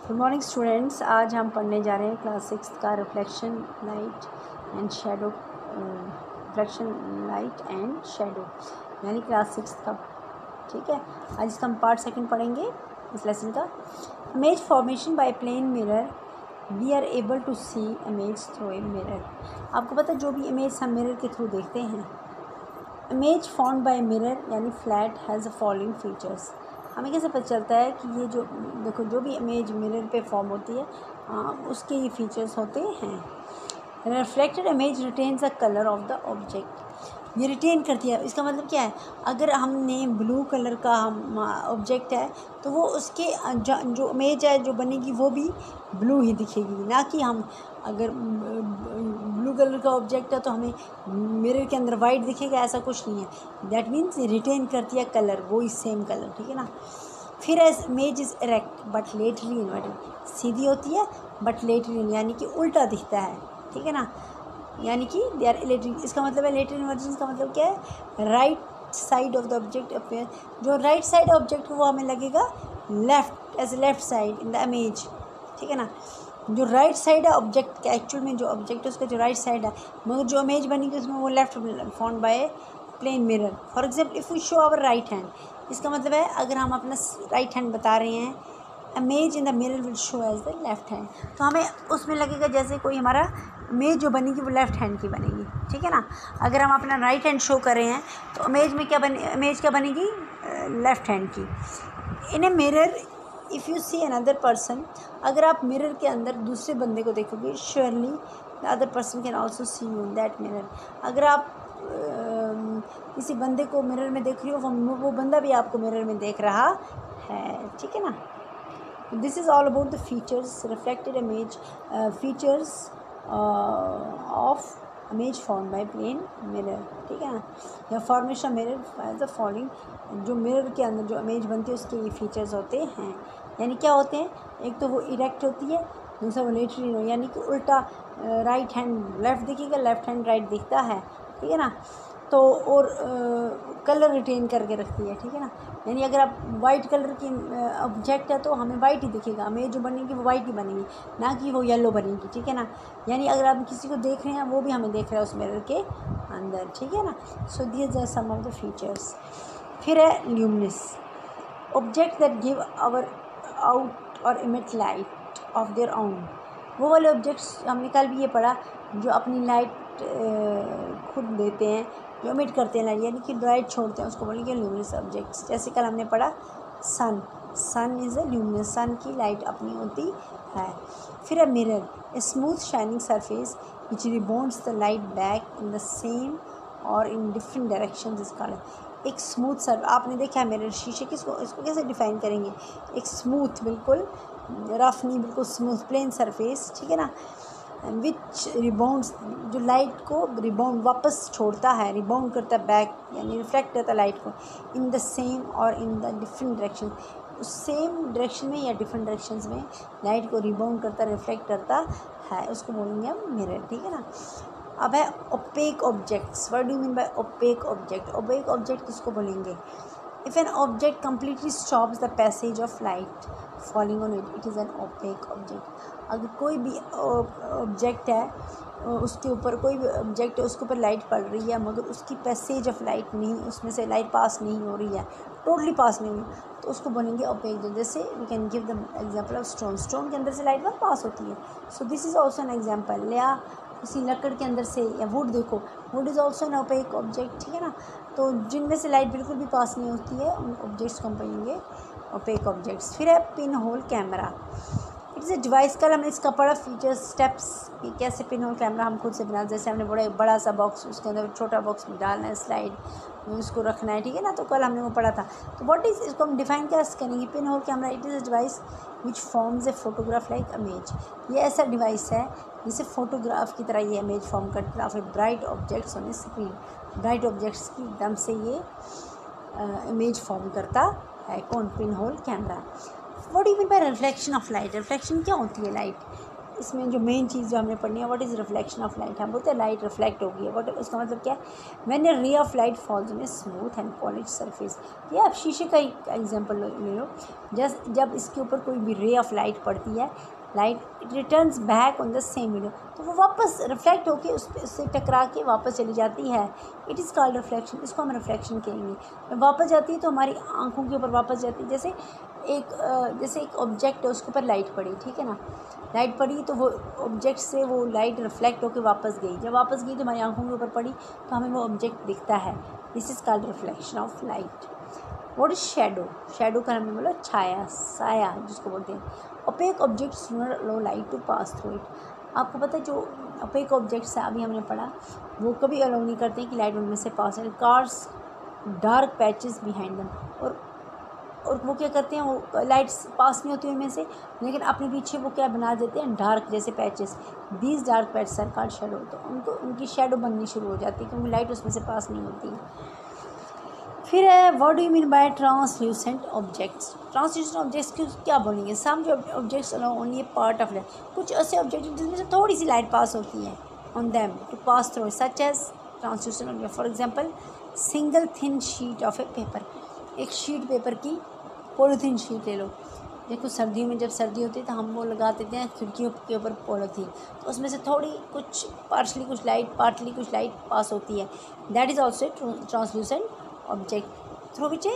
Good morning students. आज हम पढ़ने जा रहे हैं क्लास 6 का रिफ्लेक्शन लाइट एंड शेडो यानी क्लास 6 का। ठीक है, आज इसका हम पार्ट सेकंड पढ़ेंगे इस लेसन का। Image formation by plane mirror, we are able to see image through a mirror. आपको पता है जो भी इमेज हम मिरर के थ्रू देखते हैं, इमेज फॉर्म्ड बाय मिरर यानी flat has the following features. हमें कैसे पता चलता है कि ये जो देखो जो भी इमेज मिरर पे फॉर्म होती है उसके ये फीचर्स होते हैं। Reflected image retains the colour of the object. ये रिटेन करती है, इसका मतलब क्या है, अगर हमने ब्लू कलर का हम ऑब्जेक्ट है तो वो उसके जो इमेज है जो बनेगी वो भी ब्लू ही दिखेगी, ना कि हम अगर ब्लू कलर का ऑब्जेक्ट है तो हमें मिरर के अंदर वाइट दिखेगा, ऐसा कुछ नहीं है। दैट मीन्स रिटेन करती है कलर, वही सेम कलर। ठीक है ना। फिर as image is erect but laterally inverted, सीधी होती है बट लेटरली यानी कि उल्टा दिखता है। ठीक है ना, यानी कि दे आर लेटरली। इसका मतलब है लेटरल इन्वर्जन का मतलब क्या है, right side of the object appear. जो राइट साइड ऑब्जेक्ट वो हमें लगेगा left, as left side in the image. ठीक है ना, जो राइट साइड है ऑब्जेक्ट का, एक्चुअल में जो ऑब्जेक्ट है उसका जो राइट साइड है, मगर जो इमेज बनेगी उसमें वो left formed by plane mirror. For example if we show our right hand, इसका मतलब है अगर हम अपना राइट हैंड बता रहे हैं, image in the mirror will show as the left hand, तो हमें उसमें लगेगा जैसे कोई हमारा इमेज जो बनेगी वो लेफ्ट हैंड की बनेगी। ठीक है ना। अगर हम अपना राइट हैंड शो कर रहे हैं तो इमेज में इमेज क्या बनेगी, लेफ्ट हैंड की। In a mirror if you see another person, अगर आप मिरर के अंदर दूसरे बंदे को देखोगे, surely the other person can also see you in that mirror. अगर आप किसी बंदे को मिरर में देख रही हो, वो बंदा भी आपको मिरर में देख रहा है। ठीक है ना। This is all about the features reflected image, features of image form by plane mirror. ठीक है ना, या formation mirror as the following. जो मिरर के अंदर जो इमेज बनती है उसके ये फीचर्स होते हैं। यानी क्या होते हैं, एक तो वो इरेक्ट होती है, दूसरा वो लेटरली यानी कि उल्टा, राइट हैंड लेफ़्ट दिखेगा, लेफ्ट हैंड राइट दिखता है। ठीक है ना। तो और कलर रिटेन करके रखती है। ठीक है ना, यानी अगर आप वाइट कलर की ऑब्जेक्ट है तो हमें वाइट ही दिखेगा, हमें जो बनेगी वो वाइट ही बनेगी, ना कि वो येलो बनेगी। ठीक है ना, यानी अगर आप किसी को देख रहे हैं वो भी हमें देख रहा है उस मिरर के अंदर। ठीक है ना। So this are some of the features. फिर है luminous object that give our out or emit light of their own. वो वाले ऑब्जेक्ट्स हमने कल भी ये पढ़ा जो अपनी लाइट खुद देते हैं, जो इमिट करते हैं लाइट, यानी कि लाइट छोड़ते हैं, उसको बोलेंगे ल्यूमिनस ऑब्जेक्ट्स। जैसे कल हमने पढ़ा सन इज़ अ ल्यूमिनस, सन की लाइट अपनी होती है। फिर है mirror, a smooth shining surface which rebounds the light back in the same or in different directions is called. एक स्मूथ सर, आपने देखा है मिरर, शीशे किसको, इसको कैसे डिफाइन करेंगे, एक स्मूथ, बिल्कुल रफ नहीं, बिल्कुल स्मूथ प्लेन सरफेस। ठीक है ना, विच रिबाउंड्स, जो लाइट को रिबाउंड वापस छोड़ता है, रिबाउंड करता है बैक, यानी रिफ्लेक्ट करता है लाइट को, इन the same or in the different direction, same direction में या डिफरेंट डायरेक्शंस में लाइट को रिबाउंड करता, रिफ्लेक्ट करता है, उसको बोलेंगे हम मिरर। ठीक है ना। अब है opaque objects. What do you mean by opaque object? Opaque object किसको बोलेंगे? If an object completely stops the passage of light falling on it, it is an opaque object. अगर कोई भी ऑब्जेक्ट है, उसके ऊपर कोई भी ऑब्जेक्ट है, उसके ऊपर लाइट पड़ रही है मगर उसकी पैसेज ऑफ लाइट नहीं, उसमें से लाइट पास नहीं हो रही है, टोटली पास नहीं हुई, तो उसको बोलेंगे ओपेक। जैसे we can give the example of stone के अंदर से लाइट बहुत पास होती है, so this is also an example. या किसी लकड़ के अंदर से, या वुड देखो, wood is also an opaque object. ठीक है ना, तो जिनमें से लाइट बिल्कुल भी पास नहीं होती है उन ऑब्जेक्ट्स को हम कहेंगे ओपेक ऑब्जेक्ट्स। फिर है pin hole camera. It is a device. कल हमने इसका पढ़ा फीचर्स, स्टेप्स कि कैसे पिन होल कैमरा हम खुद से बना, जैसे हमने बड़ा सा बॉक्स, उसके अंदर छोटा बॉक्स में डालना है, स्लाइड उसको रखना है। ठीक है ना, तो कल हमने वो पढ़ा था। तो व्हाट इज़, इसको हम डिफाइन क्या करेंगे, pin hole camera. It is a device which forms a photograph like image. ये ऐसा डिवाइस है जिसे फोटोग्राफ की तरह ये इमेज फॉर्म करता है of a bright objects on a screen. Bright objects की एकदम से ये इमेज फॉर्म करता है। कौन? Pin hole camera. What do you mean by reflection of light? Reflection क्या होती है लाइट? इसमें जो मेन चीज़ जो हमें पढ़नी है, what is reflection of light. हम बोलते हैं लाइट रिफ्लेक्ट होगी है, व्हाट उसका मतलब क्या है, when a ray of light falls on a smooth and polish surface. ये आप शीशे का ही एग्जांपल ले लो, जब इसके ऊपर कोई भी रे ऑफ लाइट पड़ती है, light it returns back on the same video, तो वो वापस रिफ्लेक्ट होके उससे टकरा के वापस चली जाती है, इट इज़ कॉल्ड रिफ्लेक्शन। इसको हम रिफ्लेक्शन कहेंगे। जब वापस जाती है तो हमारी आंखों के ऊपर वापस जाती है। जैसे एक ऑब्जेक्ट है, उसके ऊपर लाइट पड़ी, ठीक है ना, लाइट पड़ी तो वो ऑब्जेक्ट से वो लाइट रिफ्लेक्ट होकर वापस गई, जब वापस गई तो हमारी आंखों के ऊपर पड़ी तो हमें वो ऑब्जेक्ट दिखता है। This is called reflection of light. What is shadow. Shadow का हमने बोला छाया, साया जिसको बोलते हैं। Opaque objects do not allow light to pass through it. आपको पता है जो ओपेक ऑब्जेक्ट्स है अभी हमने पढ़ा, वो कभी अलाउ नहीं करते कि लाइट उनमें से पास है। कार्स डार्क पैचेस बिहाइंड दम, और वो क्या करते हैं, वो लाइट्स पास नहीं होती उनमें से, लेकिन अपने पीछे वो क्या बना देते हैं, डार्क जैसे patches. These dark patches are called shadow. तो उनकी शैडो बननी शुरू हो जाती है क्योंकि लाइट उसमें से पास नहीं होती है। फिर है what do you mean by translucent objects. Translucent objects की क्या बोलेंगे, सम जो objects allow only a part of light, कुछ ऐसे ऑब्जेक्ट जिसमें से थोड़ी सी लाइट पास होती है on them to pass through, such as translucent object. For example single thin sheet of a paper, एक शीट पेपर की पॉलीथीन शीट ले लो। देखो सर्दियों में जब सर्दी होती है तो हम वो लगा देते हैं खिड़कियों के ऊपर पॉलीथीन, तो उसमें से थोड़ी कुछ पार्टली कुछ लाइट पास होती है। That is also translucent object through which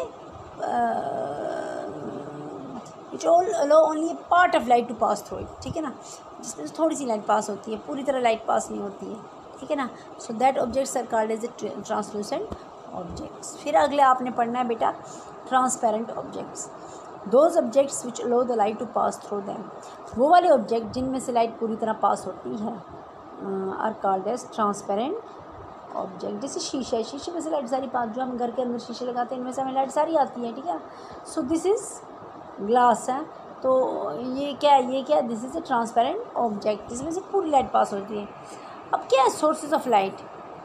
all allow only part of light to pass through it, ठीक है ना, जिसमें थोड़ी सी लाइट पास होती है, पूरी तरह लाइट पास नहीं होती है, ठीक है ना। So that objects are called as a translucent objects. फिर अगले आपने पढ़ना है बेटा transparent objects. Those objects which allow the light to pass through them, वो वाले ऑब्जेक्ट जिनमें से लाइट पूरी तरह पास होती है are called as transparent object. जैसे शीशा है, शीशे में से लाइट सारी पास, जो हम घर के अंदर शीशे लगाते हैं इनमें से हमें लाइट सारी आती है, ठीक है। सो दिस इज़ ग्लास है, तो ये क्या this is a transparent object जिसमें से पूरी लाइट पास होती है। अब क्या है sources of light.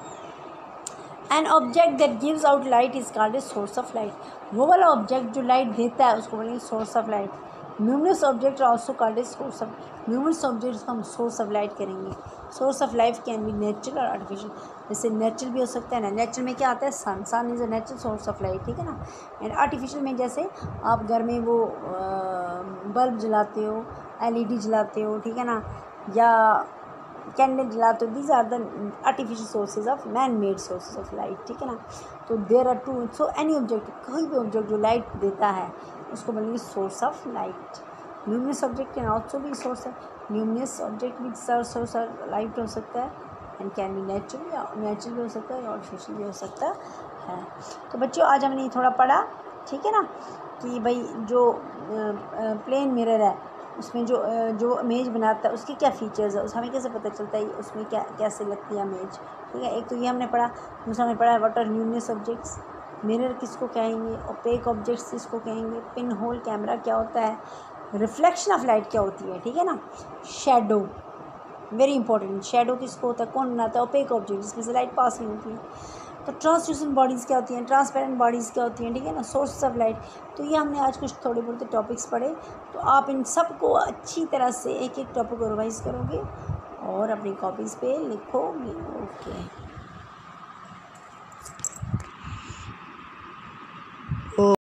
An object that gives out light is called a source of light. वो वाला ऑब्जेक्ट जो लाइट देता है उसको बोलेंगे source of light. Numerous object also called a source of, numerous objects को हम सोर्स ऑफ लाइट करेंगे। Source of light can be natural or artificial. जैसे नेचुरल भी हो सकता है ना, नेचुरल में क्या आता है, sun is a natural source of light, ठीक है ना। एंड आर्टिफिशियल में जैसे आप घर में वो बल्ब जलाते हो, LED जलाते हो, ठीक है ना, या कैंडल जलाते हो, these are the artificial sources of man made sources of light, ठीक है ना। तो there are two, so any object, कोई भी ऑब्जेक्ट जो लाइट देता है उसको बोलेंगे source of light. Luminous object can also भी सोर्स है, ल्यूमिनस ऑब्जेक्ट भी सोर्स ऑफ लाइट हो सकता है एंड कैन बी नेचुरल, या नेचुरल भी हो सकता है और आर्टिफिशियल भी हो सकता है। तो बच्चों आज हमने थोड़ा पढ़ा, ठीक है ना, कि भाई जो प्लेन मिरर है उसमें जो इमेज बनाता है उसके क्या फ़ीचर्स है, उस हमें कैसे पता चलता है उसमें क्या कैसे लगती है इमेज, ठीक है। एक तो ये हमने पढ़ा, दूसरा हमने पढ़ा what are luminous objects, mirror किसको कहेंगे, ओपेक ऑब्जेक्ट्स किसको कहेंगे, पिन होल कैमरा क्या होता है, रिफ्लेक्शन ऑफ लाइट क्या होती है, ठीक है ना। शैडो वेरी इंपॉर्टेंट, शैडो किसको होता है, कौन बनाता है, ओपेक ऑब्जेक्ट जिसमें से लाइट पास नहीं होती है। तो ट्रांसल्यूसेंट बॉडीज़ क्या होती हैं, ट्रांसपेरेंट बॉडीज़ क्या होती हैं, ठीक है ना, सोर्स ऑफ लाइट। तो ये हमने आज कुछ थोड़े बहुत टॉपिक्स पढ़े, तो आप इन सब को अच्छी तरह से एक एक टॉपिक को रिवाइज करोगे और अपनी कॉपीज़ पे लिखोगे। ओके।